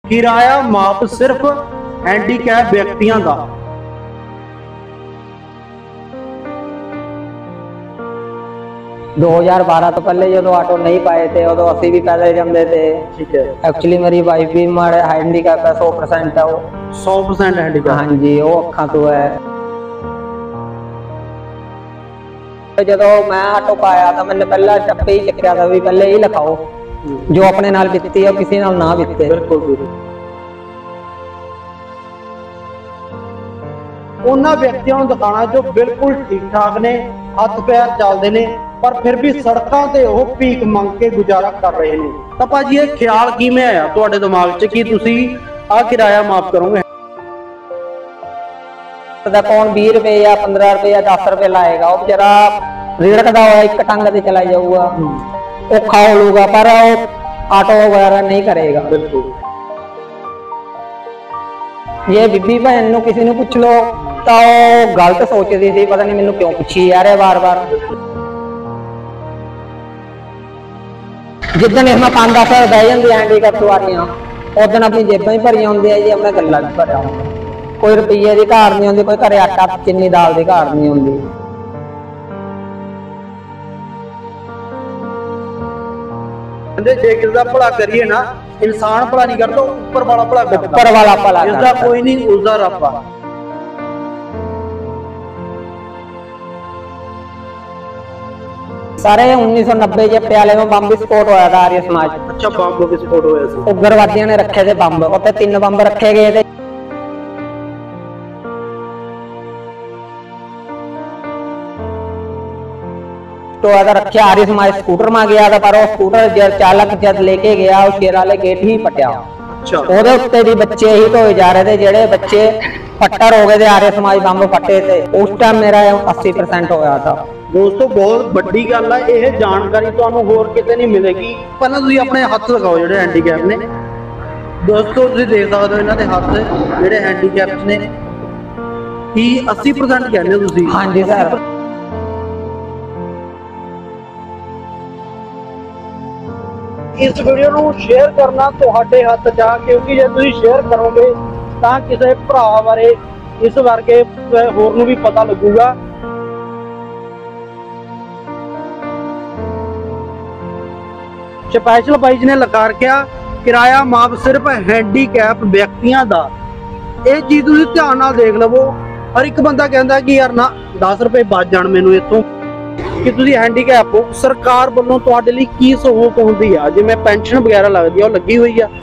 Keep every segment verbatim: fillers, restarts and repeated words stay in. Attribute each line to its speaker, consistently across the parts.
Speaker 1: किराया माफ सिर्फ हैंडीकैप व्यक्तियों का।
Speaker 2: दो हज़ार बारह तो पहले जो ऑटो नहीं पाए थे उदो असी भी पैदल जाते थे।
Speaker 1: ठीक है।
Speaker 2: एक्चुअली मेरी वाइफ भी माड़े हैंडीकैप है, सौ परसेंट है वो।
Speaker 1: सौ परसेंट हैंडीकैप? हाँ
Speaker 2: जी, वो अखा तो है। जो मैं ऑटो पाया था मैंने पहला स्टेप ही चक्या था भी पहले ही लिखाओ जो अपने नाल बीती है किसी नाल ना बीते।
Speaker 1: बिल्कुल बिल्कुल। उन्हां व्यक्तियों को दिखाना जो बिल्कुल ठीक ठाक ने, हथ पैर चलते ने, पर फिर भी सड़कों ते वो भीख मंग के गुजारा कर रहे हैं। तो भाजी ये ख्याल किवें आया तुहाडे दिमाग च कि तुसीं आ किराया माफ करोगे?
Speaker 2: कौन बीस रुपए या पंद्रह रुपए या दस रुपए लाएगा, वो बेचारा रिड़कदा हुआ एक टंग से चला जाऊगा, वो खा लूगा पर वो ऑटो वगैरह नहीं करेगा।
Speaker 1: बिल्कुल।
Speaker 2: ये बीबी भैन नूं किसी नूं पुछ लो तो गलत सोचदी सी, पता नहीं मैनूं क्यों पुछी जा रहे बार बार। जिदन इसमें पांच दस बह जाती हैंडीकैप सवारियां उदन अपनी जेबां ही भरियां होंदियां जी, अपने गल्लां भी भरिया होंदा। कोई रुपये की घाट नहीं होंदी, कोई घरे आटा चीनी दाल की घाट नहीं होंदी।
Speaker 1: जे किसी का भला करिए ना, इंसान भला नहीं करता, ऊपर वाला भला करता।
Speaker 2: ऊपर वाला भला
Speaker 1: जिसका कोई नहीं उसका रब आ।
Speaker 2: सारे उन्नीस सौ नब्बे के पटियाले में बंब विस्फोट होया था आर्य समाज।
Speaker 1: अच्छा, बंब विस्फोट होया सी।
Speaker 2: उग्रवादियों ने रखे थे बंब, उत्ते तीन बंब रखे गए थे। तो अगर रखे आर्य समाज स्कूटर में गया था, पर वो स्कूटर जब चालक जब लेके गया उस शेर वाले गेट ही पटिया।
Speaker 1: अच्छा।
Speaker 2: ओदे उत्ते भी बच्चे ही तो जा रहे थे, जेड़े बच्चे फट्टर हो गए थे आर्य समाज बंब फटे थे, उस टाइम मेरा अस्सी परसेंट होया था।
Speaker 1: दोस्तों बहुत बड़ी गल है, यह जानकारी तुहानू होर किते नहीं मिलेगी। पहले तुसीं अपने हथ लगाओ जेड़े हैंडीकैप ने। दोस्तों तुसीं देख सकते हो इन्हां दे हथ जेड़े हैंडीकैप ने कि अस्सी परसेंट कहने हो तुसीं?
Speaker 2: हाँ जी सर।
Speaker 1: इस वीडियो नू शेयर करना तुहाडे हथ च आ, क्योंकि जे तुसीं शेयर करोगे तां किसी भरा बारे इस वर्गे होर नू भी पता लगूगा। स्पैशल बाई जी ने लगा रखा किराया माफ सिर्फ हैंडीकैप व्यक्तियों का। यह चीज तुसीं ध्यान नाल देख लवो। हर एक बंदा कहता कि यार ना दस रुपए बच जाण मैनूं इत्थों कि तुसीं हैंडीकैप हो। सरकार वालों तुहाडे लई की सहूलत हुंदी आ? जिवें पेंशन वगैरह लगदी आ, लगी हुई आ।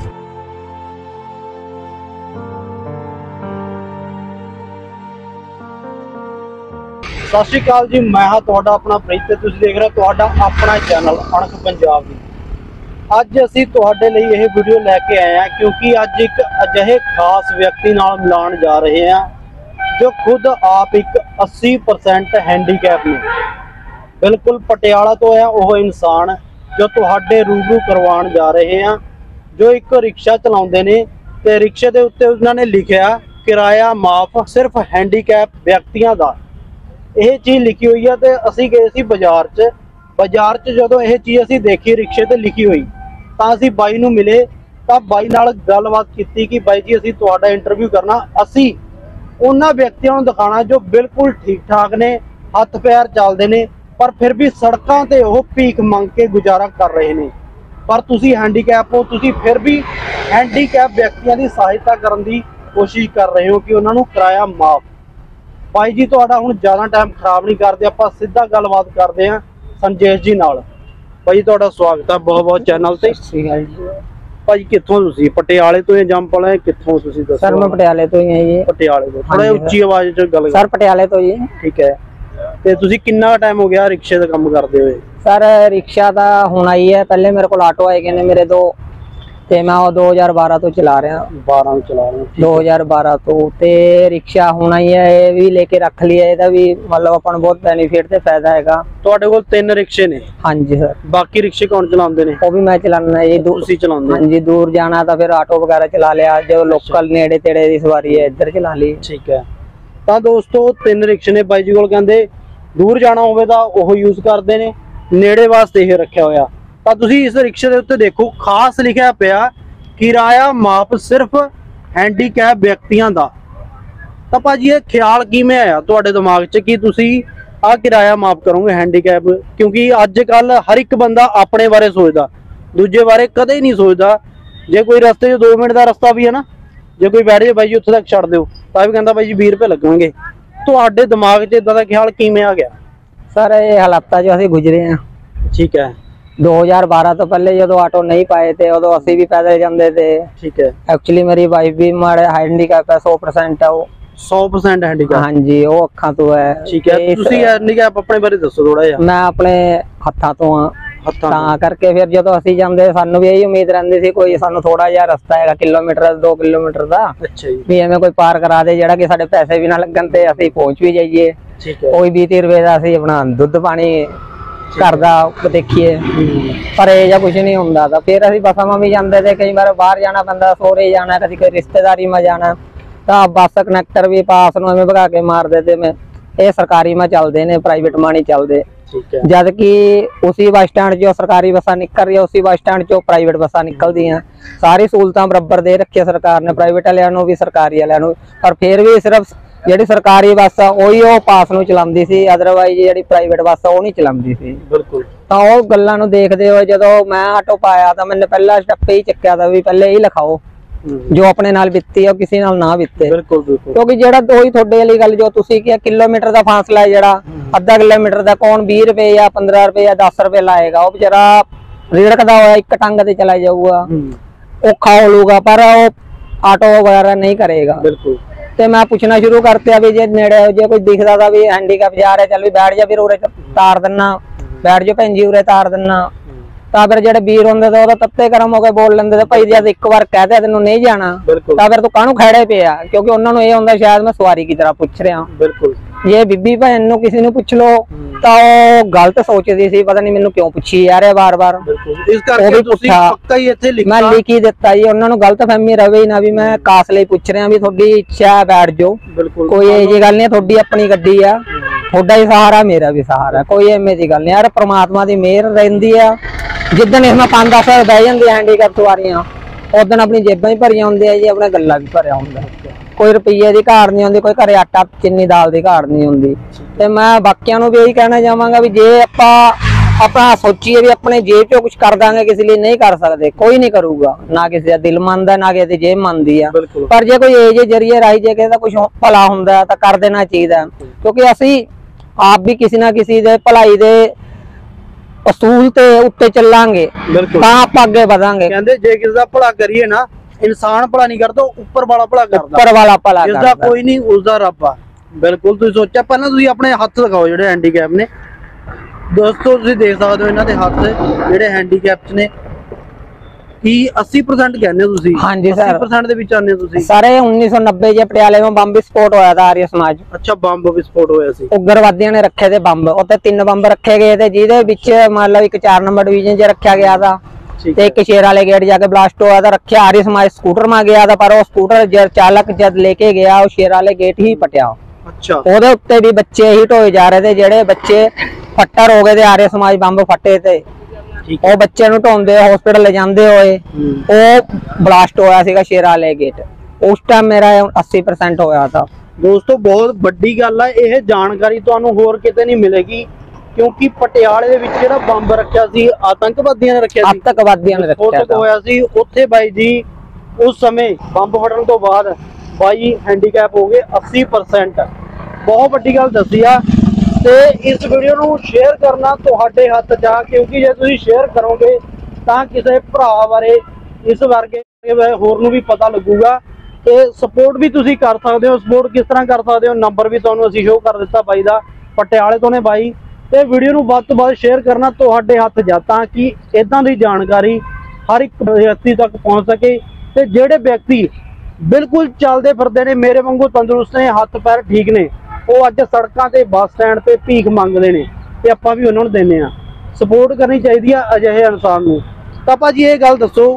Speaker 1: सत श्री अकाल जी, मैं हाँ तुहाडा अपना प्रीत ते तुसीं देख रहे हो तुहाडा अपना चैनल अणख पंजाब दी। अज असीं तुहाडे लई यह वीडियो लैके आए हैं क्योंकि अज एक अजिहे खास व्यक्ति नाल मिलान जा रहे हैं जो खुद आप एक अस्सी परसेंट हैंडीकैप ने। बिल्कुल पटियाला तो है वह इंसान जो तुहाडे रूबरू करवाउण जा रहे हैं, जो एक रिक्शा चलाउंदे ने ते रिक्शे दे उत्ते उन्होंने लिखिया किराया माफ सिर्फ हैंडीकैप व्यक्तियों का। यह चीज़ लिखी हुई है। तो असीं गए सी बाजार च बाजार च जो यह चीज़ असीं देखी रिक्शे ते लिखी हुई तो असीं बाई नूं मिले तो बाई नाल गलबात की कि बाई जी असीं तुहाडा इंटरव्यू करना, असीं उन्हां व्यक्तियों को दिखाना जो बिल्कुल ठीक ठाक ने, हथ पैर चलते ने, पर फिर भी सड़कों ते वो भीख मंग के गुजारा कर रहे हैं। पर तुसीं हैंडीकैप हो, तुसीं फिर भी हैंडीकैप व्यक्तियों की सहायता करने की कोशिश कर रहे हो कि उन्होंने किराया माफ। भाई जी तुहाडा हुण ज़्यादा टाइम खराब नहीं करते, आपां सीधा गलबात करते हैं संजेश जी नाल। भाई तुहाडा स्वागत है बहुत बहुत चैनल ते। भाई कित्थों तुसीं? पटियाले तो या जंपल है? कित्थों तुसीं दस्सो?
Speaker 2: सर मैं पटियाले तो ही है जी।
Speaker 1: पटियाले तो थोड़ा उच्ची आवाज़ च गल।
Speaker 2: सर पटियाले तो जी।
Speaker 1: ठीक है। ते तुसीं कितना टाइम हो गया रिक्शे दा काम करदे होए?
Speaker 2: सर रिक्शा दा हुण आई है, पहले मेरे को ऑटो आए ने मेरे दो ते मैं दो हज़ार बारह तो चला रहा।
Speaker 1: बारह चला रहा
Speaker 2: दो हज़ार बारह तो ते रिक्शा हुण आई है, ये भी लेके रख लिया। ਇਹਦਾ भी मतलब अपन बहुत बेनिफिट ते फायदा हैगा।
Speaker 1: ਤੁਹਾਡੇ ਕੋਲ ਤਿੰਨ ਰਿਕਸ਼ੇ ਨੇ? हाँ
Speaker 2: जी सर।
Speaker 1: बाकी रिक्शे कौन चलाते हैं?
Speaker 2: वो भी मैं चलाना है।
Speaker 1: ਤੁਸੀਂ ਚਲਾਉਂਦੇ?
Speaker 2: हाँ जी, दूर जाना तो फिर ऑटो वगैरह चला लिया, जो लोकल नेड़े तेड़े की सवारी है इधर चला ली।
Speaker 1: ठीक है। तो दोस्तों तीन रिक्शे ने बाई जी कोल, कहंदे दूर जाना होवे तां ओह यूज करते हैं, नेड़े वास्ते यह रखा होया। तो तुसीं इस रिक्शे के उत्ते देखो खास लिखा पिया ਕਿਰਾਇਆ ਮਾਫ ਸਿਰਫ ਹੈਂਡੀਕੈਪ ਵਿਅਕਤੀਆਂ ਦਾ। ਤਾਂ ਭਾਜੀ ਇਹ ਖਿਆਲ ਕਿਵੇਂ ਆਇਆ ਤੁਹਾਡੇ ਦਿਮਾਗ 'ਚ ਕਿ ਤੁਸੀਂ ਆਹ ਕਿਰਾਇਆ ਮਾਫ ਕਰੋਗੇ ਹੈਂਡੀਕੈਪ? ਕਿਉਂਕਿ ਅੱਜ ਕੱਲ ਹਰ ਇੱਕ ਬੰਦਾ ਆਪਣੇ ਬਾਰੇ ਸੋਚਦਾ, ਦੂਜੇ ਬਾਰੇ ਕਦੇ ਨਹੀਂ ਸੋਚਦਾ। ਜੇ ਕੋਈ ਰਸਤੇ 'ਚ ਦੋ ਮਿੰਟ ਦਾ ਰਸਤਾ ਵੀ ਹੈ ਨਾ, ਜੇ ਕੋਈ ਬੈਠ ਜਾਏ ਬਾਈ ਜੀ ਉੱਥੇ ਤੱਕ ਛੱਡ ਦਿਓ, ਤਾਂ ਵੀ ਕਹਿੰਦਾ ਬਾਈ ਜੀ ਵੀਹ ਰੁਪਏ ਲੱਗਣਗੇ। ਤੁਹਾਡੇ ਦਿਮਾਗ 'ਚ ਇਦਾਂ ਦਾ ਖਿਆਲ ਕਿਵੇਂ ਆ ਗਿਆ?
Speaker 2: सर ये हालात जो असी गुजरे हैं
Speaker 1: ठीक है।
Speaker 2: दो हज़ार बारह तो पहले जो ऑटो नहीं पाए थे उदो असी भी पैदल जाते थे।
Speaker 1: ठीक है।
Speaker 2: एक्चुअली मेरी वाइफ भी माड़े हैंडीकैप है, सौ परसेंट है वो।
Speaker 1: सौ परसेंट हैंडीकैप? हाँ
Speaker 2: जी, वो अखा तो है।
Speaker 1: ठीक है। तुसी हैंडीकैप अपने बारे दसो थोड़ा जिहा।
Speaker 2: मैं अपने हत्था तो हाँ,
Speaker 1: हत्था
Speaker 2: ਤਾਂ ਕਰਕੇ ਫਿਰ ਜਦੋਂ ਅਸੀਂ ਜਾਂਦੇ ਸਾਨੂੰ ਵੀ ਇਹੀ ਉਮੀਦ ਰਹਿੰਦੀ ਸੀ ਕੋਈ ਸਾਨੂੰ ਥੋੜਾ ਜਿਹਾ ਰਸਤਾ ਹੈਗਾ ਕਿਲੋਮੀਟਰ ਦੋ ਕਿਲੋਮੀਟਰ ਦਾ,
Speaker 1: ਅੱਛਾ ਜੀ,
Speaker 2: ਵੀ ਐਵੇਂ ਕੋਈ ਪਾਰ ਕਰਾ ਦੇ ਜਿਹੜਾ ਕਿ ਸਾਡੇ ਪੈਸੇ ਵੀ ਨਾ ਲੱਗਣ ਤੇ ਅਸੀਂ ਪਹੁੰਚ ਵੀ ਜਾਈਏ।
Speaker 1: ਠੀਕ ਹੈ।
Speaker 2: ਕੋਈ ਵੀਹ ਤੀਹ ਰੁਪਏ ਦਾ ਅਸੀਂ ਆਪਣਾ ਦੁੱਧ ਪਾਣੀ ਘਰ ਦਾ ਦੇਖੀਏ, ਪਰ ਇਹ ਜਾਂ ਕੁਝ ਨਹੀਂ ਹੁੰਦਾ। ਤਾਂ ਫਿਰ ਅਸੀਂ ਬੱਸਾਂ ਵੀ ਜਾਂਦੇ ਤੇ ਕਈ ਵਾਰ ਬਾਹਰ ਜਾਣਾ ਪੈਂਦਾ, ਸੋਰੇ ਜਾਣਾ, ਕਦੀ ਕੋਈ ਰਿਸ਼ਤੇਦਾਰੀ में ਜਾਣਾ, ਤਾਂ ਬੱਸ ਕਨੈਕਟਰ ਵੀ ਪਾਸ ਨੂੰ ਐਵੇਂ ਭਗਾ ਕੇ ਮਾਰਦੇ ਤੇ ਮੈਂ ਇਹ ਸਰਕਾਰੀ में ਚੱਲਦੇ ਨੇ, ਪ੍ਰਾਈਵੇਟ में नहीं ਚੱਲਦੇ। जद कि उसी बस स्टैंड जो सरकारी बसा निकल रही है उसी बस स्टैंड चो प्राइवेट बसा निकलती हैं। सारी सहूलतां बराबर दे रखी है सरकार ने, प्राइवेट वालों भी सरकारी वालों, पर फिर भी सिर्फ ਜਿਹੜੀ ਸਰਕਾਰੀ ਬੱਸ ਆ ਉਹੀ ਉਹ ਪਾਸ ਨੂੰ ਚਲਾਉਂਦੀ ਸੀ, ਅਦਰਵਾਈਜ਼ ਜਿਹੜੀ ਪ੍ਰਾਈਵੇਟ ਬੱਸ ਆ ਉਹ ਨਹੀਂ ਚਲਾਉਂਦੀ ਸੀ। ਬਿਲਕੁਲ। ਤਾਂ ਉਹ ਗੱਲਾਂ ਨੂੰ ਦੇਖਦੇ ਹੋਏ ਜਦੋਂ ਮੈਂ ਆਟੋ ਪਾਇਆ ਤਾਂ ਮੈंने ਪਹਿਲਾ ਸਟੈਪ ਹੀ ਚੱਕਿਆ ਤਾਂ ਵੀ ਪਹਿਲੇ ਹੀ ਲਿਖਾਓ ਜੋ ਆਪਣੇ ਨਾਲ ਬੀਤੀ ਆ ਕਿਸੇ ਨਾਲ ਨਾ ਬੀਤੇ। ਬਿਲਕੁਲ ਬਿਲਕੁਲ। ਕਿਉਂਕਿ ਜਿਹੜਾ ਉਹੀ ਤੁਹਾਡੇ ਵਾਲੀ ਗੱਲ ਜੋ ਤੁਸੀਂ ਕਿਹਾ ਕਿਲੋਮੀਟਰ ਦਾ ਫਾਸਲਾ ਹੈ ਜਿਹੜਾ ਅੱਧਾ ਕਿਲੋਮੀਟਰ ਦਾ ਕੌਣ ਵੀਹ ਰੁਪਏ ਜਾਂ ਪੰਦਰਾਂ ਰੁਪਏ ਜਾਂ ਦਸ ਰੁਪਏ ਲਾਏਗਾ, ਉਹ ਵਿਚਾਰਾ ਰਿੜਕਦਾ ਹੋਇਆ ਇੱਕ ਟੰਗ ਤੇ ਚਲਾ ਜਾਊਗਾ, ਔਖਾ ਹੋ ਲੂਗਾ, ਪਰ ਉਹ ਆਟੋ ਵਗੈਰਾ ਨਹੀਂ ਕਰੇਗਾ। ਬਿਲकुल। ਤੇ ਮੈਂ ਪੁੱਛਣਾ ਸ਼ੁਰੂ ਕਰਤਿਆ ਵੀ ਜੇ ਨੇੜੇ ਜੇ ਕੋਈ ਦਿਖਦਾ ਤਾਂ ਵੀ ਹੈਂਡੀਕੈਪ ਜਾ ਰਿਹਾ ਚੱਲ ਵੀ ਬੈਠ ਜਾ, ਫਿਰ ਉਰੇ ਤਾਰ ਦਿੰਨਾ, ਬੈਠ ਜਾ ਭੈਣ ਜੀ ਉਰੇ ਤਾਰ ਦਿੰਨਾ। ਤਾਂ ਫਿਰ ਜਿਹੜੇ ਵੀਰ ਹੁੰਦੇ ਤੇ ਉਹਦਾ ਤੱਤੇ ਕਰਮ ਹੋ ਕੇ ਬੋਲ ਲੈਂਦੇ ਤੇ ਭਾਈ ਜਦ ਇੱਕ ਵਾਰ ਕਹਿ ਦਿਆ ਤੈਨੂੰ ਨਹੀਂ ਜਾਣਾ ਤਾਂ ਫਿਰ ਤੂੰ ਕਾਹਨੂੰ ਖੜੇ ਪਿਆ, ਕਿਉਂਕਿ ਉਹਨਾਂ ਨੂੰ ਇਹ ਹੁੰਦਾ ਸ਼ਾਇਦ ਮੈਂ ਸਵਾਰੀ ਕੀ ਤਰ੍ਹਾਂ ਪੁੱਛ ਰਿਹਾ। ਬਿਲਕੁਲ। ਜੇ ਬੀਬੀ ਭੈਣ ਨੂੰ ਕਿਸੇ ਨੂੰ ਪੁੱਛ ਲੋ ਤਾਂ ਉਹ ਗਲਤ ਸੋਚਦੀ ਸੀ, ਪਤਾ ਨਹੀਂ ਮੈਨੂੰ ਕਿਉਂ ਪੁੱਛੀ ਜਾ ਰਿਹਾ ਬਾਰ ਬਾਰ। ਇਸ ਕਰਕੇ ਤੁਸੀਂ ਪੱਕਾ ਹੀ ਇੱਥੇ ਲਿਖਿਆ, ਮੈਂ ਲਿਖ ਹੀ ਦਿੱਤਾ ਜੀ, ਉਹਨਾਂ ਨੂੰ ਗਲਤ ਫਹਿਮੀ ਰਵੇ ਹੀ ਨਾ ਵੀ ਮੈਂ ਕਾਸ ਲਈ ਪੁੱਛ ਰਿਹਾ, ਵੀ ਤੁਹਾਡੀ ਇੱਛਾ ਹੈ ਬੈਠ ਜਾਓ, ਕੋਈ ਇਹ ਜੀ ਗੱਲ ਨਹੀਂ, ਤੁਹਾਡੀ ਆਪਣੀ ਗੱਡੀ ਆ, ਤੁਹਾਡਾ ਹੀ ਸਹਾਰਾ ਮੇਰਾ ਵੀ ਸਹਾਰਾ, ਕੋਈ ਐਵੇਂ ਦੀ ਗੱਲ ਨਹੀਂ ਯਾਰ, ਪ੍ਰਮਾਤਮਾ ਦੀ ਮਿਹਰ ਰਹਿੰਦੀ ਆ। ਜਿੱਦਣ ਇਸ ਮੈਂ ਪੰਜ ਦਸ ਬਹਿ ਜਾਂਦੀ ਹੈਂਡੀਕੈਪ ਸਵਾਰੀਆਂ ਉਦੋਂ ਆਪਣੀ ਜੇਬਾਂ ਹੀ ਭਰੀਆਂ ਹੁੰਦੀਆਂ ਜੀ, ਆਪਣਾ ਗੱਲਾਂ ਵੀ ਭਰਿਆ ਹੁੰਦਾ, ਕੋਈ ਰੁਪਈਏ ਦੀ ਘਾੜ ਨਹੀਂ ਹੁੰਦੀ, ਕੋਈ ਘਰੇ ਆਟਾ ਚੀਨੀ ਦਾਲ ਦੀ ਘਾੜ ਨਹੀਂ ਹੁੰਦੀ। ਤੇ ਮੈਂ ਬਾਕੀਆਂ ਨੂੰ ਵੀ ਇਹੀ ਕਹਿਣਾ ਚਾਹਾਂਗਾ ਵੀ ਜੇ ਆਪਾਂ ਆਪਣਾ ਸੋਚੀਏ ਵੀ ਆਪਣੇ ਜੇਬ ਚੋਂ ਕੁਝ ਕਰ ਦਾਂਗੇ ਕਿਸੇ ਲਈ ਨਹੀਂ ਕਰ ਸਕਦੇ, ਕੋਈ ਨਹੀਂ ਕਰੂਗਾ, ਨਾ ਕਿਸੇ ਦਾ ਦਿਲ ਮੰਨਦਾ ਨਾ ਕਿਸੇ ਦੀ ਜੇਬ ਮੰਨਦੀ ਆ, ਪਰ ਜੇ ਕੋਈ ਇਹ ਜੇ ਜਰੀਏ ਰਾਹੀ ਜੇ ਕਿਸੇ ਦਾ ਕੁਝ ਭਲਾ ਹੁੰਦਾ ਤਾਂ ਕਰ ਦੇਣਾ ਚਾਹੀਦਾ, ਕਿਉਂਕਿ ਅਸੀਂ ਆਪ ਵੀ ਕਿਸੇ ਨਾ ਕਿਸੇ ਦੇ ਭਲਾਈ ਦੇ ਅਸੂਲ ਤੇ ਉੱਤੇ ਚੱਲਾਂਗੇ ਤਾਂ ਆਪਾਂ ਅੱਗੇ ਵਧਾਂਗੇ। ਕਹਿੰਦੇ ਜੇ ਕਿਸੇ ਦਾ ਭਲਾ ਕਰੀਏ ਨਾ, ਇਨਸਾਨ ਭਲਾ ਨਹੀਂ ਕਰਦਾ, ਉੱਪਰ ਵਾਲਾ ਭਲਾ ਕਰਦਾ, ਉੱਪਰ ਵਾਲਾ ਭਲਾ ਕਰਦਾ, ਜਿਸਦਾ ਕੋਈ ਨਹੀਂ ਉਸਦਾ ਰੱਬ ਆ। ਬਿਲਕੁਲ। ਤੁਸੀਂ ਸੋਚਿਆ ਪਹਿਲਾਂ ਤੁਸੀਂ ਆਪਣੇ ਹੱਥ ਦਿਖਾਓ ਜਿਹੜੇ ਹੈਂਡੀਕੈਪ ਨੇ। ਦੋਸਤੋ ਤੁਸੀਂ ਦੇਖ ਸਕਦੇ ਹੋ ਇਹਨਾਂ ਦੇ ਹੱਥ ਜਿਹੜੇ ਹੈਂਡੀਕੈਪ ਚ ਨੇ, ਕੀ अस्सी परसेंट कहने हो तुसी? हाँ जी सर, अस्सी परसेंट ਦੇ ਵਿੱਚ ਆਨੇ ਤੁਸੀਂ ਸਾਰੇ। उन्नीस सौ नब्बे ਜੇ ਪਟਿਆਲੇ में ਬੰਬ ਵਿਸਫੋਟ ਹੋਇਆ था ਆਰੀਆ ਸਮਾਜ। ਅੱਛਾ, ਬੰਬ ਵਿਸਫੋਟ ਹੋਇਆ ਸੀ, ਉਗਰਵਾਦੀਆਂ ਨੇ ਰੱਖੇ ਤੇ ਬੰਬ, ਉੱਤੇ ਤਿੰਨ ਬੰਬ ਰੱਖੇ ਗਏ ਤੇ ਜਿਹਦੇ ਵਿੱਚ ਮਤਲਬ ਇੱਕ ਚਾਰ ਨੰਬਰ ਡਿਵੀਜ਼ਨ 'ਚ ਰੱਖਿਆ ਗਿਆ था ਤੇ ਇੱਕ ਸ਼ੇਰ ਵਾਲੇ ਗੇਟ ਜਾ ਕੇ ਬਲਾਸਟ ਹੋਇਆ था। ਰੱਖਿਆ ਆਰੀਆ ਸਮਾਜ ਸਕੂਟਰ में ਗਿਆ था, ਪਰ ਉਹ ਸਕੂਟਰ ਜਦ ਚਾਲਕ ਜਦ ਲੈ ਕੇ ਗਿਆ ਉਹ ਸ਼ੇਰ ਵਾਲੇ ਗੇਟ ਹੀ ਪਟਿਆ। ਅੱਛਾ। ਉਹਦੇ ਉੱਤੇ ਵੀ ਬੱਚੇ ਹਿੱਟ ਹੋਏ ਜਾ ਰਹੇ ਤੇ ਜਿਹੜੇ ਬੱਚੇ ਫੱਟਰ ਹੋ ਗਏ ਤੇ ਆਰੀਆ ਸਮਾਜ ਬੰਬ ਫੱਟੇ ਤੇ ਉਹ ਬੱਚੇ ਨੂੰ ਢੋਂਦੇ ਹਸਪੀਟਲ ਲੈ ਜਾਂਦੇ ਹੋਏ ਉਹ ਬਲਾਸਟ ਹੋਇਆ ਸੀਗਾ ਸ਼ੇਰ ਵਾਲੇ ਗੇਟ। ਉਸ ਟਾਈਮ ਮੇਰਾ अस्सी परसेंट ਹੋਇਆ था। ਦੋਸਤੋ ਬਹੁਤ ਵੱਡੀ ਗੱਲ ਹੈ, ਇਹ ਜਾਣਕਾਰੀ ਤੁਹਾਨੂੰ ਹੋਰ ਕਿਤੇ ਨਹੀਂ ਮਿਲੇਗੀ, ਕਿਉਂਕਿ ਪਟਿਆਲੇ ਦੇ ਵਿੱਚ ਜਿਹੜਾ ਬੰਬ ਰੱਖਿਆ ਸੀ ਆਤੰਕਵਾਦੀਆਂ ਨੇ ਰੱਖਿਆ ਸੀ, ਆਤੰਕਵਾਦੀਆਂ ਨੇ ਰੱਖਿਆ ਹੋਇਆ ਸੀ ਉੱਥੇ ਬਾਈ ਜੀ। ਉਸ ਸਮੇਂ ਬੰਬ ਫਟਣ ਤੋਂ ਬਾਅਦ ਬਾਈ ਹੈਂਡੀਕੈਪ ਹੋ ਗਏ अस्सी परसेंट। ਬਹੁਤ ਵੱਡੀ ਗੱਲ ਦੱਸੀ ਆ। ਤੇ ਇਸ ਵੀਡੀਓ ਨੂੰ ਸ਼ੇਅਰ ਕਰਨਾ ਤੁਹਾਡੇ ਹੱਥ 'ਚ ਆ, ਕਿਉਂਕਿ ਜੇ ਤੁਸੀਂ ਸ਼ੇਅਰ ਕਰੋਗੇ ਤਾਂ ਕਿਸੇ ਭਰਾ ਬਾਰੇ ਇਸ ਵਰਗੇ ਹੋਰ ਨੂੰ ਵੀ ਪਤਾ ਲੱਗੂਗਾ ਤੇ ਸਪੋਰਟ ਵੀ ਤੁਸੀਂ ਕਰ ਸਕਦੇ ਹੋ। ਸਪੋਰਟ ਕਿਸ ਤਰ੍ਹਾਂ ਕਰ ਸਕਦੇ ਹੋ, ਨੰਬਰ ਵੀ ਤੁਹਾਨੂੰ ਅਸੀਂ ਸ਼ੋਅ ਕਰ ਦਿੱਤਾ ਬਾਈ ਦਾ, ਪਟਿਆਲੇ ਤੋਂ ਨੇ ਬਾਈ। ਤੇ ਵੀਡੀਓ ਨੂੰ ਵੱਧ ਤੋਂ ਵੱਧ ਸ਼ੇਅਰ ਕਰਨਾ ਤੁਹਾਡੇ ਹੱਥ 'ਚ ਆ ਤਾਂ ਕਿ ਇਦਾਂ ਦੀ ਜਾਣਕਾਰੀ ਹਰ ਇੱਕ ਵਿਅਕਤੀ ਤੱਕ ਪਹੁੰਚ ਸਕੇ। ਤੇ ਜਿਹੜੇ ਵਿਅਕਤੀ ਬਿਲਕੁਲ ਚੱਲਦੇ ਫਿਰਦੇ ਨੇ ਮੇਰੇ ਵਾਂਗੂ ਤੰਦਰੁਸਤ ਨੇ, ਹੱਥ ਪੈਰ ਠੀਕ ਨੇ, ਉਹ ਅੱਜ ਸੜਕਾਂ ਤੇ ਬੱਸ ਸਟੈਂਡ ਤੇ ਭੀਖ ਮੰਗਦੇ ਨੇ ਤੇ ਆਪਾਂ ਵੀ ਉਹਨਾਂ ਨੂੰ ਦਿੰਦੇ ਆ। ਸਪੋਰਟ ਕਰਨੀ ਚਾਹੀਦੀ ਆ ਅਜਿਹੇ ਇਨਸਾਨ ਨੂੰ। ਤਾਂ ਭਾਜੀ ਇਹ ਗੱਲ ਦੱਸੋ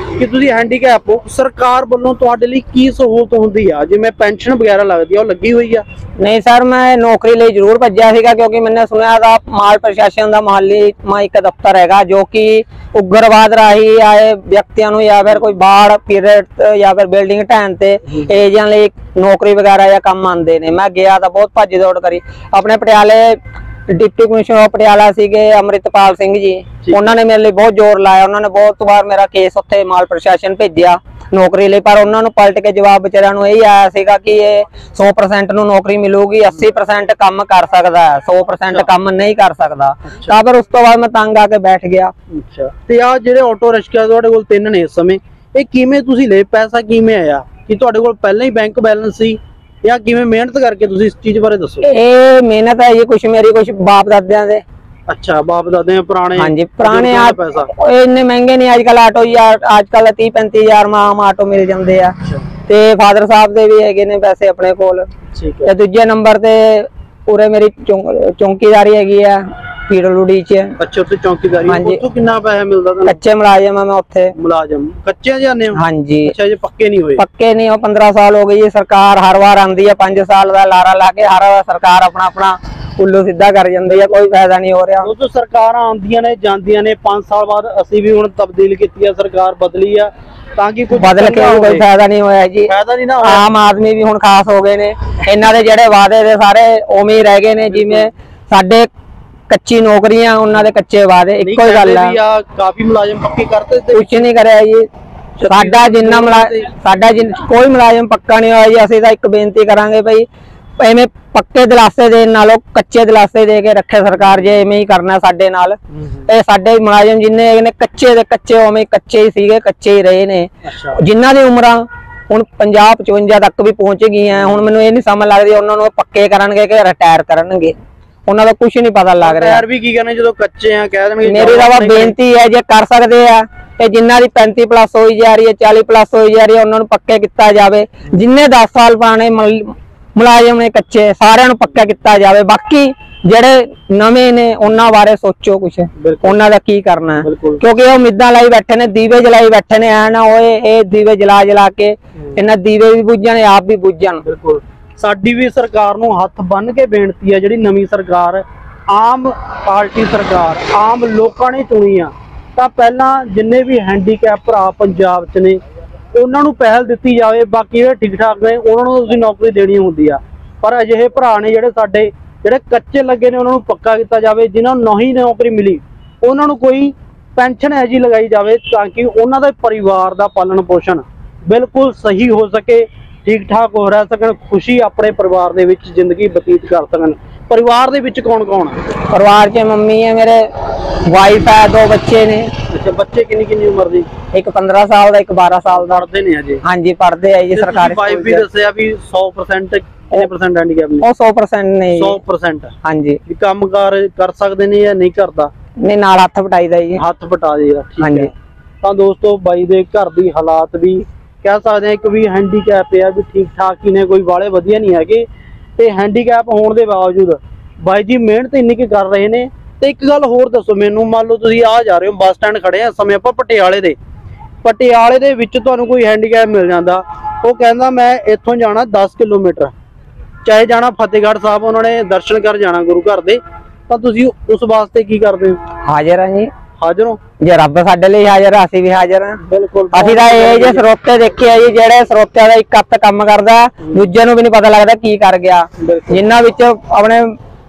Speaker 1: ਕਿ ਤੁਸੀਂ ਹੈਂਡੀਕੈਪ ਹੋ, ਸਰਕਾਰ ਵੱਲੋਂ ਤੁਹਾਡੇ ਲਈ ਕੀ ਸਹੂਲਤ ਹੁੰਦੀ ਆ? ਜਿਵੇਂ ਪੈਨਸ਼ਨ ਵਗੈਰਾ ਲੱਗਦੀ ਆ, ਉਹ ਲੱਗੀ ਹੋਈ ਆ?
Speaker 2: ਨਹੀਂ ਸਰ, ਮੈਂ ਨੌਕਰੀ ਲਈ ਜ਼ਰੂਰ ਭੱਜਿਆ ਸੀਗਾ ਕਿਉਂਕਿ ਮੈਨੇ ਸੁਣਿਆ ਦਾ ਮਾਲ ਪ੍ਰਸ਼ਾਸਨ ਦਾ ਮੁਹਾਲੀ ਮਾ ਇੱਕ ਦਫ਼ਤਰ ਹੈਗਾ ਜੋ ਕਿ ਉਗਰਵਾਦ ਰਾਹੀਂ ਆਏ ਵਿਅਕਤੀਆਂ ਨੂੰ ਜਾਂ ਫਿਰ ਕੋਈ ਬਾੜ ਪੀਰੀਅਡ ਜਾਂ ਫਿਰ ਬਿਲਡਿੰਗ ਢਹਿਣ ਤੇ ਏਜਾਂ ਲਈ ਨੌਕਰੀ ਵਗੈਰਾ ਜਾਂ ਕੰਮ ਆਉਂਦੇ ਨੇ। ਮੈਂ ਗਿਆ ਤਾਂ ਬਹੁਤ ਭੱਜ ਦੌੜ ਕਰੀ। ਆਪਣੇ ਪਟਿਆਲੇ डिप्टी कमिश्नर पटियाला सीगे अमृतपाल सिंह जी, उन्होंने मेरे लिए बहुत जोर लाया। उन्होंने बहुत बार मेरा केस उत्थे माल प्रशासन भेजिया नौकरी लिए, पर उन्होंने पलट के जवाब बेचारिਆਂ ਨੂੰ यही आया सीगा कि ये सौ परसेंट ਨੂੰ नौकरी मिलूगी, अस्सी परसेंट काम कर सकता है, सौ परसेंट काम नहीं कर सकता। ਤਾਂ ਫਿਰ ਉਸ ਤੋਂ ਬਾਅਦ ਮੈਂ ਤੰਗ ਆ ਕੇ ਬੈਠ ਗਿਆ।
Speaker 1: ਅੱਛਾ, ਤੇ ਆ ਜਿਹੜੇ ਆਟੋ ਰਿਕਸ਼ਾ ਤੁਹਾਡੇ ਕੋਲ ਤਿੰਨ ਨੇ ਇਸ ਸਮੇਂ, ਇਹ ਕਿਵੇਂ ਤੁਸੀਂ ਲਏ? ਪੈਸਾ ਕਿਵੇਂ ਆਇਆ? ਕਿ ਤੁਹਾਡੇ ਕੋਲ ਪਹਿਲਾਂ ਹੀ ਬੈਂਕ ਬੈਲੈਂਸ ਸੀ या किवें मेहनत करके? तुसी इस चीज बारे दसो।
Speaker 2: ए मेहनत है ये कुछ मेरी कुछ बाप दादियां दे।
Speaker 1: अच्छा, बाप दादे पुराने?
Speaker 2: हाँ जी, पुराने पैसा इन्ने महंगे नहीं आजकल ऑटो, यार आजकल तीस पैंतीस हजार में आम ऑटो मिल जाते हैं। ते फादर साहब दे भी हैगे ने पैसे अपने कोल। ठीक है। ते दूजे नंबर ते पूरे मेरी चौकीदारी हैगी है पीडब्ल्यूडी च। अच्छा, उत्ते चौकीदारी उत्थों कितना पैसा मिलदा तैनूं? कच्चे मुलाजम है मैं उत्थे। मुलाजम कच्चे जाने हो? हां जी। अच्छा, ये पक्के नहीं हुए? पक्के नहीं हो, पंद्रह साल हो गई। सरकार हर बार आंदी है, पांच साल दा लारा ला के हर बार सरकार अपना अपना उल्लू सीधा कर जाती है, कोई फायदा नहीं हो रहा। दोस्तों, सरकारां आंदियां ने जांदियां ने, पांच साल बाद असीं भी हुण तब्दील कीती है, सरकार बदली है ताकि कोई बदल के कोई फायदा नहीं होया जी। फायदा नहीं ना होया। आम आदमी भी हुण खास हो गए ने, इन्हां दे जिहड़े वादे दे सारे उवें ही रह गए ने जिवें साडे कच्ची नौकरियां उन्हां दे कच्चे वादे। इक्को ही गल है। काफी मुलाजम पक्के करते थे, कुछ नहीं करया जी। साडा जिन्ना मुलाजम साडा जिन कोई मुलाजम पक्का नहीं होया जी। असीं तां इक बेनती करांगे भई एवें पक्के दिलासे देण नालों कच्चे दिलासे दे के रखे सरकार, जे एवें ही करना साडे नाल। ए साडे मुलाजम जिन्ने ने कच्चे दे कच्चे उवें कच्चे ही सीगे, कच्चे ही रहे ने। जिन्हां दी उमरां हुण पचास पचवंजा तक भी पहुंच गई हैं। हुण मैनूं इह नहीं समझ लगदी उन्हां नूं पक्के करनगे कि रिटायर करनगे, उन्हां दा कुछ नहीं पता लग रहा। यार भी की करने जदों कच्चे हैं कह देणगे। मेरी तां बेनती है जे कर सकदे आ ते जिन्हां दी पैंतीस प्लस होई जा रही है, चालीस प्लस होई जा रही है, उन्हां नूं पक्के कीता जावे। जिन्ने दस साल पुराने मुलाजम ने कच्चे सारिਆਂ ਨੂੰ पक्का किया जाए। बाकी ਜਿਹੜੇ ਨਵੇਂ ਨੇ ਉਹਨਾਂ ਬਾਰੇ ਸੋਚੋ ਕੁਛ, ਉਹਨਾਂ ਦਾ ਕੀ ਕਰਨਾ ਹੈ, ਕਿਉਂਕਿ ਉਹ ਉਮੀਦਾਂ ਲਾਈ ਬੈਠੇ ਨੇ, ਦੀਵੇ ਜਲਾਈ ਬੈਠੇ ਨੇ। ਐ ਨਾ ਹੋਏ ਇਹ ਦੀਵੇ ਜਲਾ ਜਲਾ ਕੇ ਇਹਨਾਂ ਦੀਵੇ ਵੀ ਬੁੱਝ ਜਾਣ, ਆਪ ਵੀ ਬੁੱਝ ਜਾਣ। ਬਿਲਕੁਲ, ਸਾਡੀ ਵੀ ਸਰਕਾਰ ਨੂੰ ਹੱਥ ਬੰਨ ਕੇ ਬੇਨਤੀ ਹੈ, ਜਿਹੜੀ ਨਵੀਂ ਸਰਕਾਰ ਆਮ ਪਾਰਟੀ ਸਰਕਾਰ ਆਮ ਲੋਕਾਂ ਨੇ ਚੁਣੀ ਆ, ਤਾਂ ਪਹਿਲਾਂ ਜਿੰਨੇ ਵੀ ਹੈਂਡੀਕੈਪ ਭਰਾ ਪੰਜਾਬ 'ਚ ਨੇ ਉਹਨਾਂ ਨੂੰ ਪਹਿਲ ਦਿੱਤੀ ਜਾਵੇ। ਬਾਕੀ ਜਿਹੜੇ ਠੀਕ ਠਾਕ ਨੇ ਉਹਨਾਂ ਨੂੰ ਤੁਸੀਂ ਨੌਕਰੀ ਦੇਣੀ ਹੁੰਦੀ ਆ, ਪਰ ਅਜਿਹੇ ਭਰਾ ਨੇ ਜਿਹੜੇ ਸਾਡੇ ਜਿਹੜੇ ਕੱਚੇ ਲੱਗੇ ਨੇ ਉਹਨਾਂ ਨੂੰ ਪੱਕਾ ਕੀਤਾ ਜਾਵੇ। ਜਿਨ੍ਹਾਂ ਨੂੰ ਨਹੀਂ ਨੌਕਰੀ ਮਿਲੀ ਉਹਨਾਂ ਨੂੰ ਕੋਈ ਪੈਨਸ਼ਨ ਇਹੋ ਜਿਹੀ ਲਗਾਈ ਜਾਵੇ ਤਾਂ ਕਿ ਉਹਨਾਂ ਦੇ ਪਰਿਵਾਰ ਦਾ ਪਾਲਣ ਪੋਸ਼ਣ ਬਿਲਕੁਲ ਸਹੀ ਹੋ ਸਕੇ, ਠੀਕ ਠਾਕ ਹੋ ਰਹਿ ਸਕਣ, ਖੁਸ਼ੀ ਆਪਣੇ ਪਰਿਵਾਰ ਦੇ ਵਿੱਚ ਜ਼ਿੰਦਗੀ ਬਤੀਤ ਕਰ ਸਕਣ। परिवार दे विच कौन कौन है? परिवार च मम्मी है, मेरे वाइफ है, दो बच्चे ने।
Speaker 1: अच्छा, बच्चे कितनी कितनी उम्र दी?
Speaker 2: एक पंद्रह साल दा, एक बारह साल दा।
Speaker 1: पढ़दे ने अजे?
Speaker 2: हां जी, पढ़दे है जी सरकारी।
Speaker 1: वाइफ भी दसया भी सौ परसेंट कितने परसेंट हैंडीकैप ने?
Speaker 2: ओ सौ परसेंट नहीं।
Speaker 1: सौ परसेंट?
Speaker 2: हां जी।
Speaker 1: भी कामकार कर सकदे ने या नहीं करदा?
Speaker 2: नहीं, नाल हत्थ बटाईदा जी।
Speaker 1: हत्थ बटा देगा।
Speaker 2: हां जी।
Speaker 1: तां दोस्तों, बाई दे घर दी हालात भी कह सकदे हैं कि भी हैंडीकैप है, भी ठीक ठाक ही ने, कोई वाले वधिया नहीं हैगे। ते हैंडीकैप होने दे बावजूद बाई जी मेहनत इन्नी की कर रहे ने। ते एक गल होर दसो मैनू, मान लो तुसीं आ जा रहे हो, बस स्टैंड खड़े हैं समय आपां पटियाले दे, पटियाले दे विच तुहानूं कोई हैंडीकैप मिल जांदा, वो कहंदा मैं इत्थों जाना दस किलोमीटर, चाहे जाना फतेहगढ़ साहब उन्होंने दर्शन कर जाना गुरु घर दे, तां तुसीं उस वास्ते की करदे हो?
Speaker 2: हाजिर हां जी।
Speaker 1: हाजिर हो?
Speaker 2: जे रब साडे लई हाजिर, ਅਸੀਂ भी हाजिर हां। बिल्कुल। ਅਸੀਂ ਤਾਂ ਇਹ ਜੇ ਸਰੋਤੇ ਦੇਖੇ ਆ ਜੀ, ਜਿਹੜੇ ਸਰੋਤਿਆਂ ਦਾ ਇੱਕ ਹੱਥ ਕੰਮ ਕਰਦਾ, ਦੂਜੇ ਨੂੰ ਵੀ ਨਹੀਂ ਪਤਾ ਲੱਗਦਾ ਕੀ ਕਰ ਗਿਆ। ਜਿਨ੍ਹਾਂ ਵਿੱਚ ਆਪਣੇ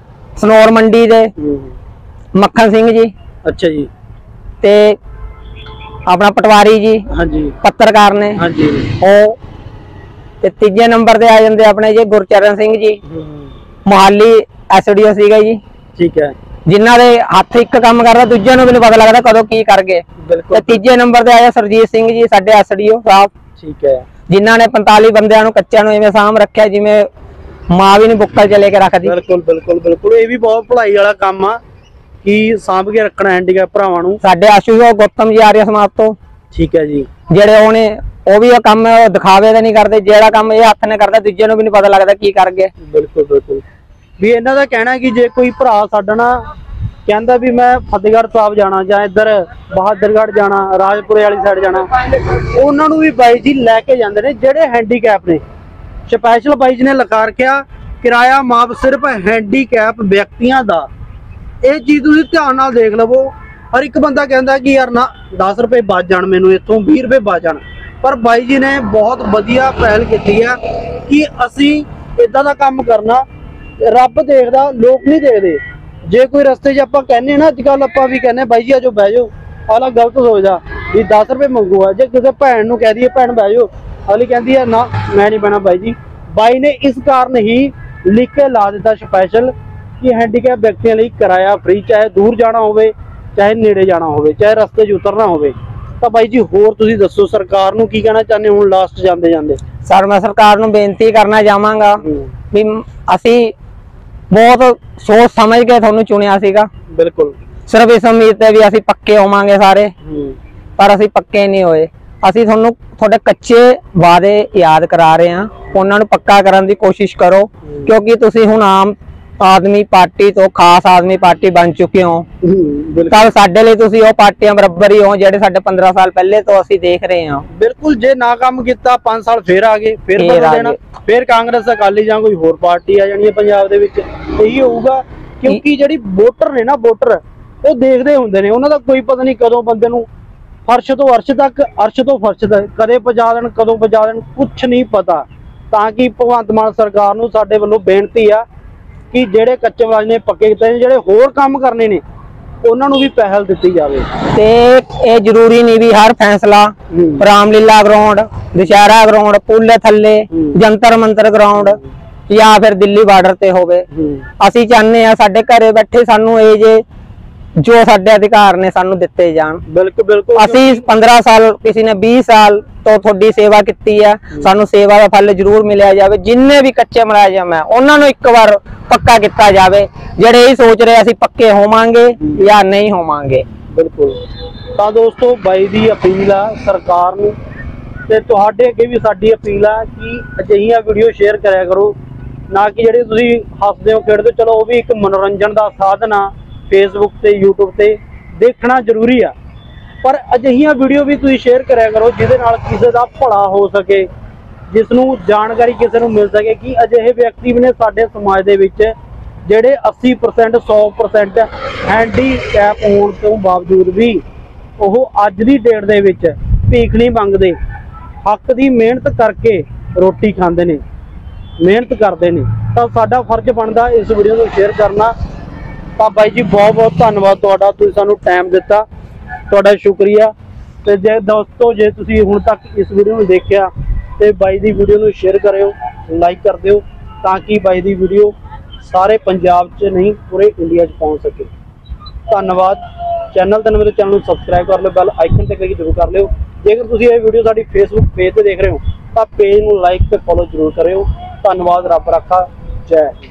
Speaker 2: ਸਨੌਰ ਮੰਡੀ ਦੇ ਮੱਖਣ ਸਿੰਘ ਜੀ। ਅੱਛਾ ਜੀ। ਤੇ ਆਪਣਾ ਪਟਵਾਰੀ ਜੀ। ਹਾਂਜੀ। ਪੱਤਰਕਾਰ ਨੇ। ਹਾਂਜੀ। ਉਹ ਤੇ ਤੀਜੇ ਨੰਬਰ ਤੇ ਆ ਜਾਂਦੇ ਆਪਣੇ ਜੀ ਗੁਰਚਰਨ ਸਿੰਘ ਜੀ, ਮੁਹਾਲੀ ਐਸਡੀਓ ਸੀਗਾ ਜੀ। ਠੀਕ ਹੈ। ਜਿਨ੍ਹਾਂ ਦੇ ਹੱਥ ਇੱਕ ਕੰਮ ਕਰਦਾ, ਦੂਜੇ ਨੂੰ ਵੀ ਨਹੀਂ ਪਤਾ ਲੱਗਦਾ ਕਦੋਂ ਕੀ ਕਰ ਗਏ। ਤੇ ਤੀਜੇ ਨੰਬਰ ਤੇ ਆਇਆ ਸਰਜੀਤ ਸਿੰਘ ਜੀ, ਸਾਡੇ ਐਸਡੀਓ ਸਾਹਿਬ। ਠੀਕ ਹੈ। ਜਿਨ੍ਹਾਂ ਨੇ पैंतालीस ਬੰਦਿਆਂ ਨੂੰ ਕੱਚਿਆਂ ਨੂੰ ਐਵੇਂ ਸਾਂਭ ਰੱਖਿਆ ਜਿਵੇਂ ਮਾਂ ਵੀ ਨਹੀਂ ਬੁੱਕਲ ਚ ਲੈ ਕੇ ਰੱਖਦੀ। ਬਿਲਕੁਲ ਬਿਲकुल ਬਿਲकुल। ਇਹ ਵੀ ਬਹੁਤ ਭਲਾਈ ਵਾਲਾ ਕੰਮ ਆ ਕਿ ਸਾਂਭ ਕੇ ਰੱਖਣਾ ਹੈਂਡੀਕੈਪ ਭਰਾਵਾਂ ਨੂੰ। ਸਾਡੇ ਆਸ਼ੂ ਗੌਤਮ ਜੀ ਆਰਿਆ ਸਮਾਜ ਤੋਂ। ਠੀਕ ਹੈ ਜੀ। ਜਿਹੜੇ ਉਹਨੇ ਉਹ ਵੀ ਇਹ ਕੰਮ ਦਿਖਾਵੇ ਦਾ ਨਹੀਂ ਕਰਦੇ, ਜਿਹੜਾ ਕੰਮ ਇਹ ਹੱਥ ਨੇ ਕਰਦਾ ਦੂਜੇ ਨੂੰ ਵੀ ਨਹੀਂ ਪਤਾ ਲੱਗਦਾ ਕੀ ਕਰ ਗਏ। ਬਿਲਕੁਲ ਬਿਲकुल। ਵੀ ਇਹਨਾਂ ਦਾ ਕਹਿਣਾ ਕਿ ਜੇ ਕੋਈ ਭਰਾ ਸਾਡਾ ਨਾ
Speaker 1: ਕਹਿੰਦਾ ਵੀ ਮੈਂ ਫਤਿਹਗੜ੍ਹ ਸਾਹਿਬ ਜਾਣਾ ਜਾਂ ਇੱਧਰ ਬਹਾਦਰਗੜ੍ਹ ਜਾਣਾ, ਰਾਜਪੁਰੇ ਵਾਲੀ ਸਾਈਡ ਜਾਣਾ, ਉਹਨਾਂ ਨੂੰ ਵੀ ਬਾਈ ਜੀ ਲੈ ਕੇ ਜਾਂਦੇ ਨੇ ਜਿਹੜੇ ਹੈਂਡੀਕੈਪ ਨੇ। ਸਪੈਸ਼ਲ ਬਾਈ ਜੀ ਨੇ ਲਿਖਾ ਰੱਖਿਆ ਕਿਰਾਇਆ ਮਾਫ ਸਿਰਫ ਹੈਂਡੀਕੈਪ ਵਿਅਕਤੀਆਂ ਦਾ। ਇਹ ਚੀਜ਼ ਤੁਸੀਂ ਧਿਆਨ ਨਾਲ ਦੇਖ ਲਵੋ। ਹਰ ਇੱਕ ਬੰਦਾ ਕਹਿੰਦਾ ਕਿ ਯਾਰ ਨਾ ਦਸ ਰੁਪਏ ਬਚ ਜਾਣ, ਮੈਨੂੰ ਇੱਥੋਂ ਵੀਹ ਰੁਪਏ ਬਚ ਜਾਣ, ਪਰ ਬਾਈ ਜੀ ਨੇ ਬਹੁਤ ਵਧੀਆ ਪਹਿਲ ਕੀਤੀ ਆ ਕਿ ਅਸੀਂ ਇਦਾਂ ਦਾ ਕੰਮ ਕਰਨਾ। ਰੱਬ ਦੇਖਦਾ, ਲੋਕ ਨਹੀਂ ਦੇਖਦੇ। ਜੇ ਕੋਈ ਰਸਤੇ 'ਚ ਆਪਾਂ ਕਹਿੰਦੇ ਨਾ, ਅੱਜ ਕੱਲ ਆਪਾਂ ਵੀ ਕਹਿੰਦੇ ਬਾਈ ਜੀ ਆਜੋ ਬਹਿ ਜਾਓ, ਆਲਾ ਗਲਤ ਸੋਚਦਾ ਵੀ ਦਸ ਰੁਪਏ ਮੰਗੂਗਾ। ਜੇ ਕਿਸੇ ਭੈਣ ਨੂੰ ਕਹਿ ਦਈਏ ਭੈਣ ਬਹਿ ਜਾਓ, ਅਗਲੀ ਕਹਿੰਦੀ ਆ ਨਾ ਮੈਂ ਨਹੀਂ ਬਹਿਣਾ ਬਾਈ ਜੀ। ਬਾਈ ਨੇ ਇਸ ਕਾਰਨ ਹੀ ਲਿਖ ਕੇ ਲਾ ਦਿੱਤਾ ਸਪੈਸ਼ਲ ਕਿ ਹੈਂਡੀਕੈਪ ਵਿਅਕਤੀਆਂ ਲਈ ਕਿਰਾਇਆ ਫ੍ਰੀ, ਚਾਹੇ ਦੂਰ ਜਾਣਾ ਹੋਵੇ, ਚਾਹੇ ਨੇੜੇ ਜਾਣਾ ਹੋਵੇ, ਚਾਹੇ ਰਸਤੇ 'ਚ ਉਤਰਨਾ ਹੋਵੇ। ਤਾਂ ਬਾਈ ਜੀ ਹੋਰ ਤੁਸੀਂ ਦੱਸੋ, ਸਰਕਾਰ ਨੂੰ ਕੀ ਕਹਿਣਾ ਚਾਹੁੰਦੇ ਹੁਣ ਲਾਸਟ ਜਾਂਦੇ ਜਾਂਦੇ?
Speaker 2: ਸਰ ਮੈਂ ਸਰਕਾਰ ਨੂੰ ਬੇਨਤੀ ਕਰਨਾ ਚਾਹਾਂਗਾ ਵੀ ਅਸੀਂ ਬਹੁਤ ਸੋਚ ਸਮਝ ਕੇ ਤੁਹਾਨੂੰ ਚੁਣਿਆ ਸੀਗਾ।
Speaker 1: ਬਿਲਕੁਲ।
Speaker 2: ਸਿਰਫ ਇਸ ਉਮੀਦ ਤੇ ਵੀ ਅਸੀਂ ਪੱਕੇ ਹੋਵਾਂਗੇ ਸਾਰੇ, ਪਰ ਅਸੀਂ ਪੱਕੇ ਨਹੀਂ ਹੋਏ। ਅਸੀਂ ਤੁਹਾਨੂੰ ਤੁਹਾਡੇ ਕੱਚੇ ਵਾਅਦੇ ਯਾਦ ਕਰਾ ਰਹੇ ਹਾਂ, ਉਹਨਾਂ ਨੂੰ ਪੱਕਾ ਕਰਨ ਦੀ ਕੋਸ਼ਿਸ਼ ਕਰੋ, ਕਿਉਂਕਿ ਤੁਸੀਂ ਹੁਣ ਆਮ ਆਦਮੀ ਪਾਰਟੀ ਤੋਂ ਖਾਸ ਆਦਮੀ ਪਾਰਟੀ ਬਣ ਚੁੱਕੇ ਹੋ। ਤਾਂ ਸਾਡੇ ਲਈ ਤੁਸੀਂ ਉਹ ਪਾਰਟੀਆਂ ਬਰਾਬਰ ਹੀ ਹੋ ਜਿਹੜੇ ਸਾਡੇ ਪੰਦਰਾਂ ਸਾਲ ਪਹਿਲੇ ਤੋਂ ਅਸੀਂ ਦੇਖ ਰਹੇ ਹਾਂ।
Speaker 1: ਬਿਲਕੁਲ। ਜੇ ਨਾ ਕੰਮ ਕੀਤਾ ਪੰਜ ਸਾਲ ਫੇਰ ਆ ਗਏ, ਫੇਰ ਬਦਲ ਦੇਣਾ, ਫੇਰ ਕਾਂਗਰਸ ਅਕਾਲੀ ਜਾਂ ਕੋਈ ਹੋਰ ਪਾਰਟੀ ਆ ਜਾਣੀ ਹੈ ਪੰਜਾਬ ਦੇ ਵਿੱਚ। ਇਹੀ ਹੋਊਗਾ ਕਿਉਂਕਿ ਜਿਹੜੀ ਵੋਟਰ ਨੇ ਨਾ, ਵੋਟਰ ਉਹ ਦੇਖਦੇ ਹੁੰਦੇ ਨੇ, ਉਹਨਾਂ ਦਾ ਕੋਈ ਪਤਾ ਨਹੀਂ ਕਦੋਂ ਬੰਦੇ ਨੂੰ ਫਰਸ਼ ਤੋਂ ਅਰਸ਼ ਤੱਕ, ਅਰਸ਼ ਤੋਂ ਫਰਸ਼ ਤੱਕ ਕਦੇ ਪਹੁੰਚਾ ਦੇਣ, ਕਦੋਂ ਪਹੁੰਚਾ ਦੇਣ, ਕੁਛ ਨਹੀਂ ਪਤਾ। ਤਾਂ ਕਿ ਭਗਵੰਤ ਮਾਨ ਸਰਕਾਰ ਨੂੰ ਸਾਡੇ ਵੱਲੋਂ ਬੇਨਤੀ ਆ ਕਿ ਜਿਹੜੇ ਕੱਚੇ ਵਾਜ ਨੇ ਪੱਕੇ ਕੀਤੇ ਨੇ, ਜਿਹੜੇ ਹੋਰ ਕੰਮ ਕਰਨੇ ਨੇ ਉਹਨਾਂ ਨੂੰ ਵੀ ਪਹਿਲ ਦਿੱਤੀ ਜਾਵੇ।
Speaker 2: ਤੇ ਇਹ ਜ਼ਰੂਰੀ ਨਹੀਂ ਵੀ ਹਰ ਫੈਸਲਾ ਰਾਮਲੀਲਾ ਗਰਾਊਂਡ, ਦੁਸ਼ਹਿਰਾ ਗਰਾਊਂਡ, ਪੁੱਲ ਥੱਲੇ, ਜੰਤਰ ਮੰਤਰ ਗਰਾਊਂਡ ਜਾਂ ਫਿਰ ਦਿੱਲੀ ਬਾਰਡਰ ਤੇ ਹੋਵੇ। ਅਸੀਂ ਚਾਹੁੰਦੇ ਆ ਸਾਡੇ ਘਰੇ ਬੈਠੇ ਸਾਨੂੰ ਇਹ ਜੇ ਜੋ ਸਾਡੇ ਅਧਿਕਾਰ ਨੇ ਸਾਨੂੰ ਦਿੱਤੇ ਜਾਣ।
Speaker 1: ਬਿਲਕੁਲ ਬਿਲਕੁਲ।
Speaker 2: ਅਸੀਂ ਪੰਦਰਾਂ ਸਾਲ, ਕਿਸੇ ਨੇ ਵੀਹ ਸਾਲ ਤੋਂ ਤੁਹਾਡੀ ਸੇਵਾ ਕੀਤੀ ਹੈ, ਸਾਨੂੰ ਸੇਵਾ ਦਾ ਫਲ ਜ਼ਰੂਰ ਮਿਲਿਆ ਜਾਵੇ। ਜਿੰਨੇ ਵੀ ਕੱਚੇ ਮੁਲਾਜ਼ਮ ਹੈ ਉਹਨਾਂ ਨੂੰ ਇੱਕ ਵਾਰ ਪੱਕਾ ਕੀਤਾ ਜਾਵੇ, ਜਿਹੜੇ ਇਹ ਸੋਚ ਰਹੇ ਅਸੀਂ ਪੱਕੇ ਹੋਵਾਂਗੇ ਜਾਂ ਨਹੀਂ ਹੋਵਾਂਗੇ।
Speaker 1: ਬਿਲਕੁਲ। ਤਾਂ ਦੋਸਤੋ ਬਾਈ ਦੀ ਅਪੀਲ ਆ ਸਰਕਾਰ ਨੂੰ, ਤੇ ਤੁਹਾਡੇ ਅੱਗੇ ਵੀ ਸਾਡੀ ਅਪੀਲ ਆ ਕਿ ਅਜਿਹੀਆਂ ਵੀਡੀਓ ਸ਼ੇਅਰ ਕਰਿਆ ਕਰੋ। ਨਾ ਕਿ ਜਿਹੜੇ ਤੁਸੀਂ ਹੱਸਦੇ ਹੋ ਖੇਡਦੇ, ਚਲੋ ਉਹ ਵੀ ਇੱਕ ਮਨੋਰੰਜਨ ਦਾ ਸਾਧਨ ਆ, ਫੇਸਬੁੱਕ ਤੇ ਯੂਟਿਊਬ ਤੇ ਦੇਖਣਾ ਜ਼ਰੂਰੀ ਆ, ਪਰ ਅਜਿਹੀਆਂ ਵੀਡੀਓ ਵੀ ਤੁਸੀਂ ਸ਼ੇਅਰ ਕਰਿਆ ਕਰੋ ਜਿਹਦੇ ਨਾਲ ਕਿਸੇ ਦਾ ਭਲਾ ਹੋ ਸਕੇ, ਜਿਸ ਨੂੰ ਜਾਣਕਾਰੀ ਕਿਸੇ ਨੂੰ ਮਿਲ ਸਕੇ ਕਿ ਅਜਿਹੇ ਵਿਅਕਤੀ ਵੀ ਨੇ ਸਾਡੇ ਸਮਾਜ ਦੇ ਵਿੱਚ ਜਿਹੜੇ ਅੱਸੀ ਪਰਸੈਂਟ ਸੌ ਪਰਸੈਂਟ ਹੈਂਡੀਕੈਪ ਹੋਣ ਤੋਂ ਬਾਵਜੂਦ ਵੀ ਉਹ ਅੱਜ ਦੀ ਡੇਟ ਦੇ ਵਿੱਚ ਭੀਖ ਨਹੀਂ ਮੰਗਦੇ, ਹੱਕ ਦੀ ਮਿਹਨਤ ਕਰਕੇ ਰੋਟੀ ਖਾਂਦੇ ਨੇ, ਮਿਹਨਤ ਕਰਦੇ ਨੇ। ਤਾਂ ਸਾਡਾ ਫਰਜ਼ ਬਣਦਾ ਇਸ ਵੀਡੀਓ ਨੂੰ ਸ਼ੇਅਰ ਕਰਨਾ। ਤਾਂ ਬਾਈ ਜੀ ਬਹੁਤ ਬਹੁਤ ਧੰਨਵਾਦ ਤੁਹਾਡਾ, ਤੁਸੀਂ ਸਾਨੂੰ ਟਾਈਮ ਦਿੱਤਾ, ਤੁਹਾਡਾ ਸ਼ੁਕਰੀਆ। ਤੇ ਜੇ ਦੋਸਤੋ ਜੇ ਤੁਸੀਂ ਹੁਣ ਤੱਕ ਇਸ ਵੀਡੀਓ ਨੂੰ ਦੇਖਿਆ ਤੇ ਬਾਈ ਦੀ ਵੀਡੀਓ ਨੂੰ ਸ਼ੇਅਰ ਕਰਿਓ, ਲਾਈਕ ਕਰ ਦਿਓ, ਤਾਂ ਕਿ ਬਾਈ ਦੀ ਵੀਡੀਓ ਸਾਰੇ ਪੰਜਾਬ 'ਚ ਨਹੀਂ ਪੂਰੇ ਇੰਡੀਆ 'ਚ ਪਹੁੰਚ ਸਕੇ। ਧੰਨਵਾਦ। ਚੈਨਲ ਤੇ ਮੇਰੇ ਚੈਨਲ ਨੂੰ ਸਬਸਕ੍ਰਾਈਬ ਕਰ ਲਿਓ, ਬੈਲ ਆਈਕਨ ਤੇ ਕਲਿੱਕ ਜ਼ਰੂਰ ਕਰ ਲਿਓ। ਜੇਕਰ ਤੁਸੀਂ ਇਹ ਵੀਡੀਓ ਸਾਡੀ ਫੇਸਬੁੱਕ ਪੇਜ ਤੇ ਦੇਖ ਰਹੇ ਹੋ ਤਾਂ ਪੇਜ ਨੂੰ ਲਾਈਕ ਤੇ ਫੋਲੋ ਜ਼ਰੂਰ ਕਰਿਓ। ਧੰਨਵਾਦ। ਰੱਬ ਰਾਖਾ। ਜੈ